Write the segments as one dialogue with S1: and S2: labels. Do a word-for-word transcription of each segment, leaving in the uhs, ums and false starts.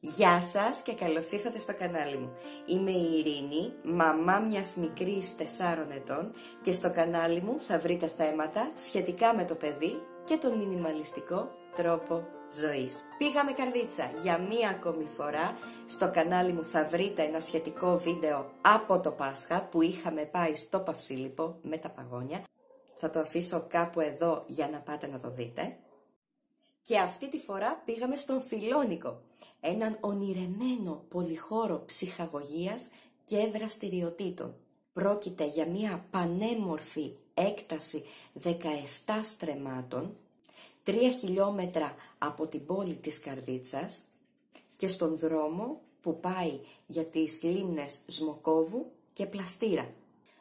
S1: Γεια σας και καλώς ήρθατε στο κανάλι μου. Είμαι η Ειρήνη, μαμά μιας μικρής τεσσάρων ετών και στο κανάλι μου θα βρείτε θέματα σχετικά με το παιδί και τον μινιμαλιστικό τρόπο ζωής. Πήγαμε καρδίτσα για μία ακόμη φορά. Στο κανάλι μου θα βρείτε ένα σχετικό βίντεο από το Πάσχα που είχαμε πάει στο Παυσίλιππο με τα παγόνια. Θα το αφήσω κάπου εδώ για να πάτε να το δείτε. Και αυτή τη φορά πήγαμε στον Φιλόνικο, έναν ονειρεμένο πολυχώρο ψυχαγωγίας και δραστηριοτήτων. Πρόκειται για μια πανέμορφη έκταση δεκαεπτά στρεμμάτων, τρία χιλιόμετρα από την πόλη της Καρδίτσας και στον δρόμο που πάει για τις λίμνες Σμοκόβου και Πλαστήρα.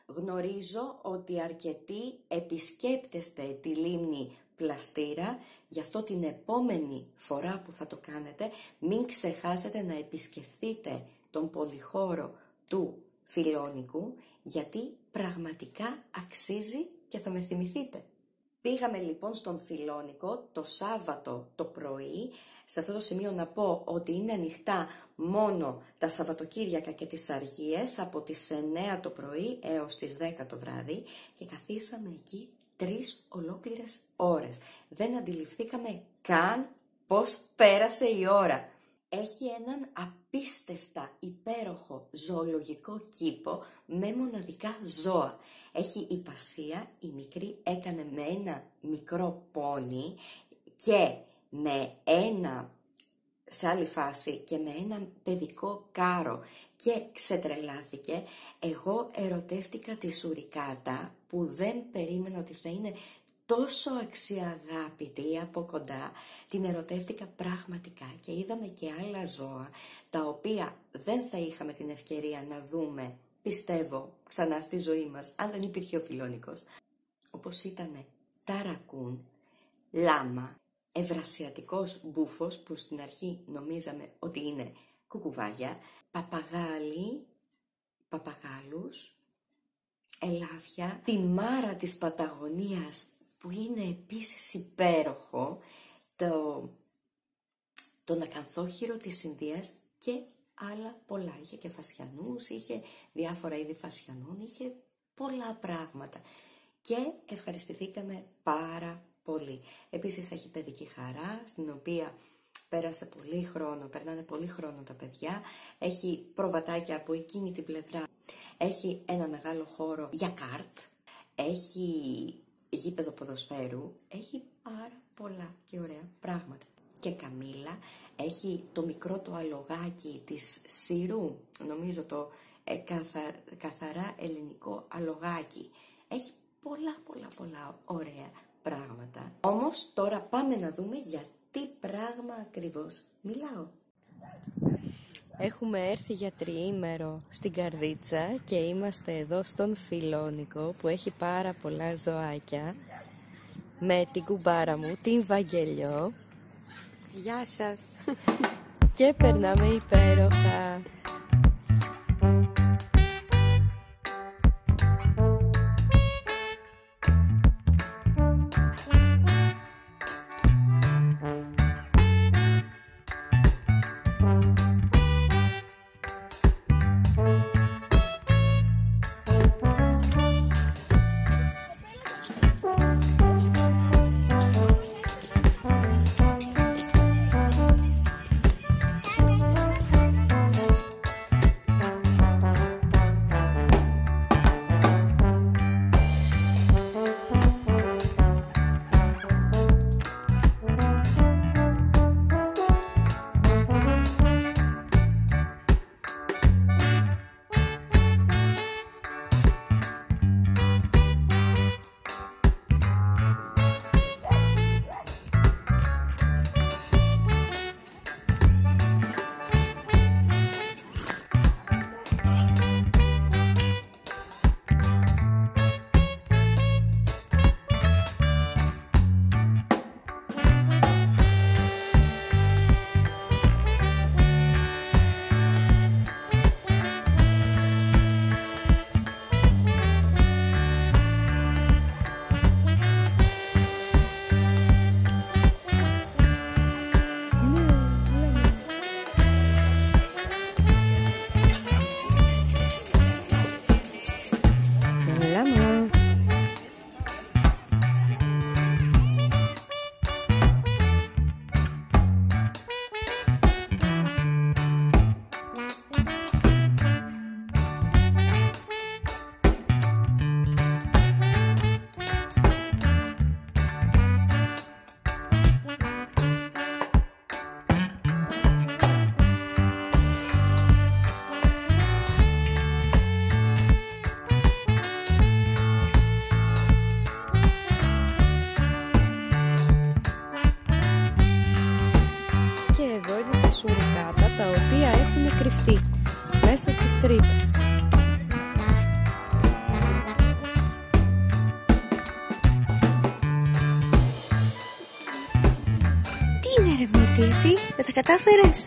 S1: Γνωρίζω ότι αρκετοί επισκέπτεστε τη λίμνη Πλαστήρα, γι' αυτό την επόμενη φορά που θα το κάνετε μην ξεχάσετε να επισκεφθείτε τον πολυχώρο του Φιλόνικου, γιατί πραγματικά αξίζει και θα με θυμηθείτε. Πήγαμε λοιπόν στον Φιλόνικο το Σάββατο το πρωί. Σε αυτό το σημείο να πω ότι είναι ανοιχτά μόνο τα Σαββατοκύριακα και τις Αργίες από τις εννέα το πρωί έως τις δέκα το βράδυ και καθίσαμε εκεί τρεις ολόκληρες ώρες. Δεν αντιληφθήκαμε καν πώς πέρασε η ώρα. Έχει έναν απίστευτα υπέροχο ζωολογικό κήπο με μοναδικά ζώα. Έχει υπασία, η μικρή έκανε με ένα μικρό πόνι και με ένα, σε άλλη φάση, και με ένα παιδικό κάρο και ξετρελάθηκε. Εγώ ερωτεύτηκα τη σουρικάτα που δεν περίμενα ότι θα είναι τόσο αξιαγάπητη από κοντά. Την ερωτεύτηκα πραγματικά και είδαμε και άλλα ζώα τα οποία δεν θα είχαμε την ευκαιρία να δούμε, πιστεύω, ξανά στη ζωή μας αν δεν υπήρχε ο Φιλόνικος. Όπως ήτανε ταρακούν, λάμα, ευρασιατικός μπούφος που στην αρχή νομίζαμε ότι είναι κουκουβάγια, παπαγάλοι, παπαγάλους, ελάφια, τη μάρα της Παταγωνίας που είναι επίσης υπέροχο, το, τον ακανθόχυρο της Ινδίας και άλλα πολλά. Είχε και φασιανούς, είχε διάφορα είδη φασιανών, είχε πολλά πράγματα και ευχαριστηθήκαμε πάρα πολύ. Επίσης έχει παιδική χαρά, στην οποία πέρασε πολύ χρόνο, περνάνε πολύ χρόνο τα παιδιά. Έχει προβατάκια από εκείνη την πλευρά. Έχει ένα μεγάλο χώρο για καρτ. Έχει γήπεδο ποδοσφαίρου. Έχει πάρα πολλά και ωραία πράγματα. Και Καμίλα έχει το μικρό το αλογάκι της Σύρου. Νομίζω το ε, καθα, καθαρά ελληνικό αλογάκι. Έχει πολλά πολλά πολλά ωραία πράγματα. Όμως τώρα πάμε να δούμε για τι πράγμα ακριβώς μιλάω. Έχουμε έρθει για τριήμερο στην Καρδίτσα και είμαστε εδώ στον Φιλόνικο που έχει πάρα πολλά ζωάκια με την κουμπάρα μου, την Βαγγελιό. Γεια σας! Και περνάμε υπέροχα.
S2: κρυφτεί μέσα στις τρύπες. Τι είναι ρε Μύρτη, εσύ δεν τα κατάφερες?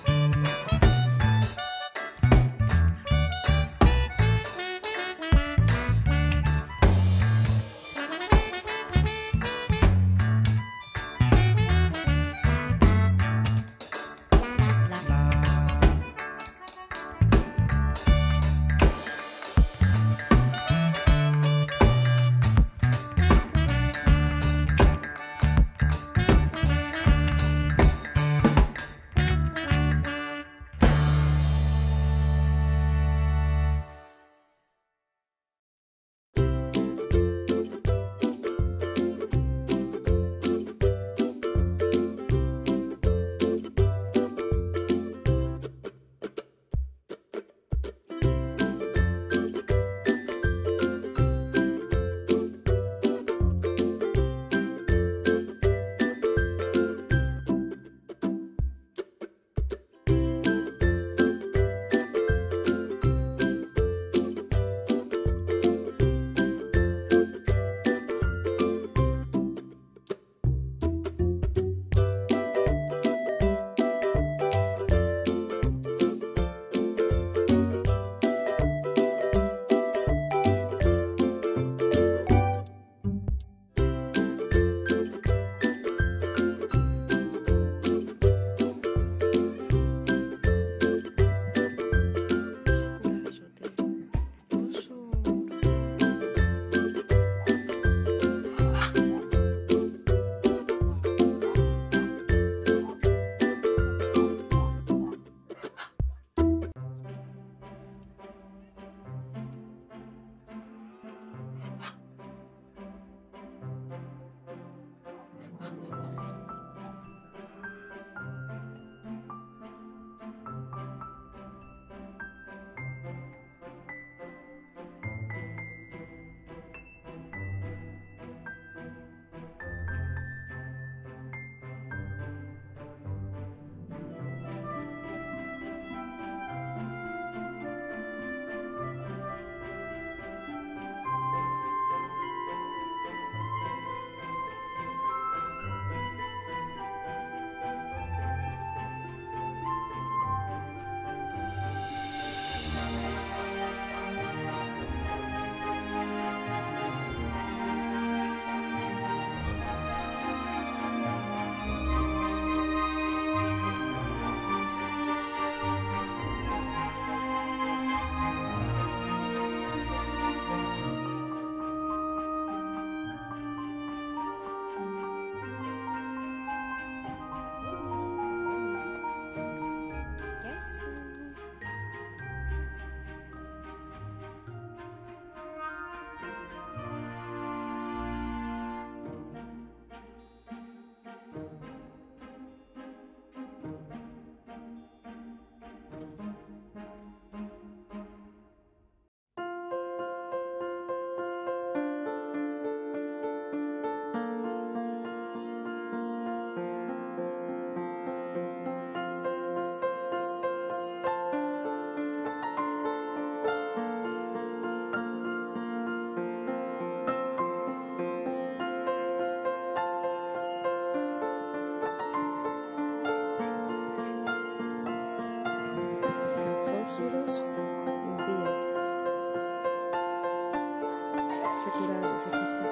S3: Ξεκουράζω και αυτά.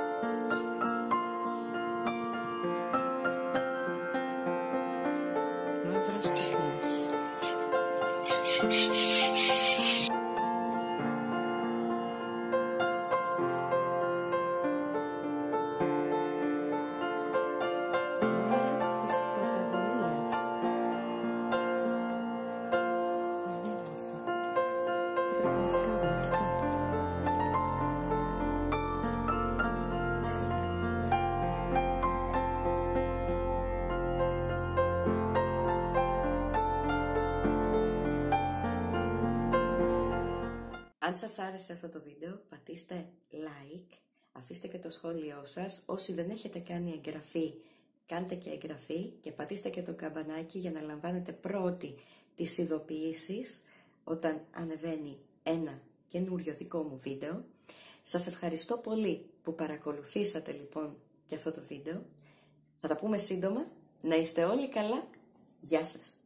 S3: Μαύρος κύκλος. Μόρα της Παταγωνίας. Ανέμορφα. Αυτό πρέπει να σκάβουν και κάτω.
S1: Αν σας άρεσε αυτό το βίντεο, πατήστε like, αφήστε και το σχόλιο σας. Όσοι δεν έχετε κάνει εγγραφή, κάντε και εγγραφή και πατήστε και το καμπανάκι για να λαμβάνετε πρώτοι τις ειδοποιήσεις όταν ανεβαίνει ένα καινούριο δικό μου βίντεο. Σας ευχαριστώ πολύ που παρακολουθήσατε λοιπόν και αυτό το βίντεο. Θα τα πούμε σύντομα. Να είστε όλοι καλά. Γεια σας.